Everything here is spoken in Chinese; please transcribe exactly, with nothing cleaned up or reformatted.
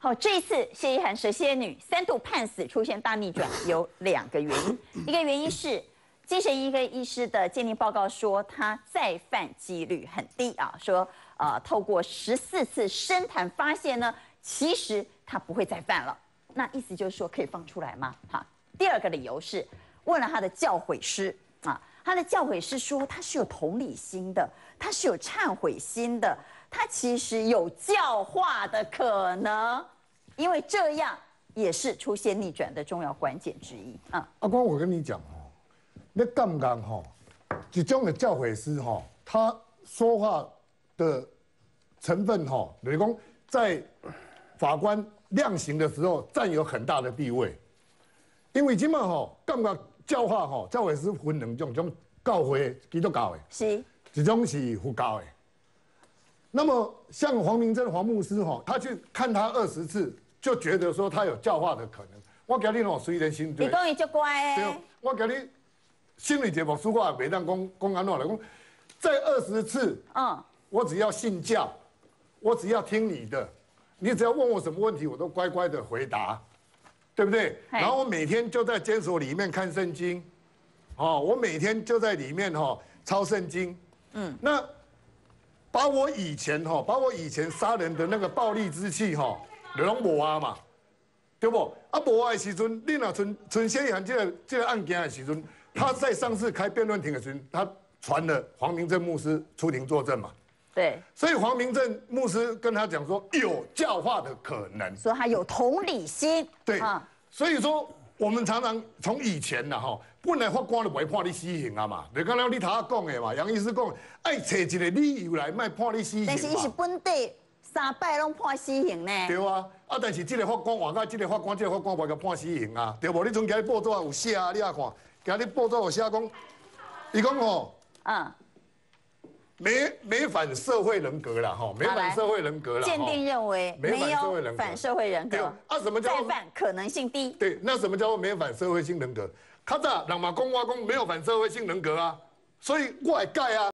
好，这一次谢依涵蛇蝎女三度判死出现大逆转，有两个原因。一个原因是精神医科医师的鉴定报告说，她再犯几率很低啊，说呃透过十四次深谈发现呢，其实她不会再犯了。那意思就是说可以放出来吗？哈。第二个理由是问了他的教诲师啊，他的教诲师说他是有同理心的，他是有忏悔心的，他其实有教化的可能。因为这样也是出现逆转的重要关键之一啊。 阿光，我跟你讲哦，你敢不敢哈？这种的教诲师哈，他说话的成分哈，等于讲在法官量刑的时候占有很大的地位。因为今嘛吼，感觉教化吼，教诲师分两种，一种教诲基督教的， 是， 一种是佛教的。那么像黄明正黄牧师吼，他去看他二十次，就觉得说他有教化的可能。我今日吼虽然心对， 你讲伊足乖对，我今日心理节目书我也袂当讲讲安怎来讲，在二十次，嗯，我只要信教，我只要听你的，你只要问我什么问题，我都乖乖的回答。对不对？然后我每天就在监所里面看圣经，哦，我每天就在里面哈、哦、抄圣经，嗯，那把我以前哈、哦，把我以前杀人的那个暴力之气哈，就拢无啊嘛，对不？啊无啊的时阵，你若存存谢依涵这个这个案件的时阵，他在上次开辩论庭的时候，他传了黄明正牧师出庭作证嘛。 对， 所以黄明正牧师跟他讲说有教化的可能， 说他有同理心。 对，啊、所以说我们常常从以前呐哈，本来法官就不会判你死刑啊嘛，就刚刚你头下讲的嘛，杨医师讲，爱找一个理由来卖判你死刑嘛。 但是伊是本地三摆拢判死刑呢。 对啊，啊但是这个法官话到这个法官，这个法官袂甲判死刑啊，对不？你从今日报纸有写啊，你也看，今日报纸有写讲，伊讲吼，嗯。没没反社会人格了哈，没反社会人格了。 鉴定认为没有反社会人格。 对啊，什么叫再犯可能性低？ 对，那什么叫做没反社会性人格？较早人嘛讲我讲没有反社会性人格啊，所以我会改啊。